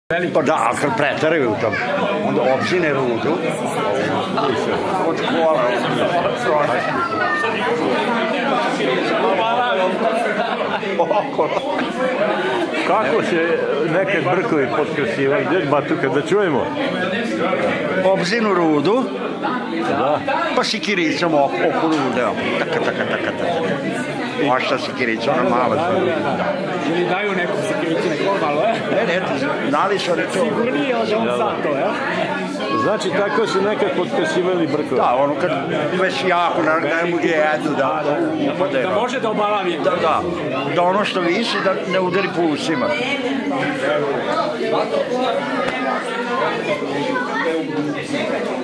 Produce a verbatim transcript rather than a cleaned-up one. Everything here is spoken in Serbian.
Pa da, ali kad pretaraju to, onda obzine rudu, od kola, Kako se nekad brkovi potkrasivali? Djed Batuka, da čujemo. obzinu rudu, pa sikiricom oko rude, taka, taka, taka, taka. Ošta sikiricom, malo. Ili daju neku sikiricu, neko malo, e? Ne, ne, znali su oni to. Sigurnije od on sad to, e? Znači, tako su nekad potkrasivali brkovi. Da, ono kad već jako, ne može jednu da upade. Da može da obalavi. Da, da, da ono što visi da ne udari po usima. Thank you.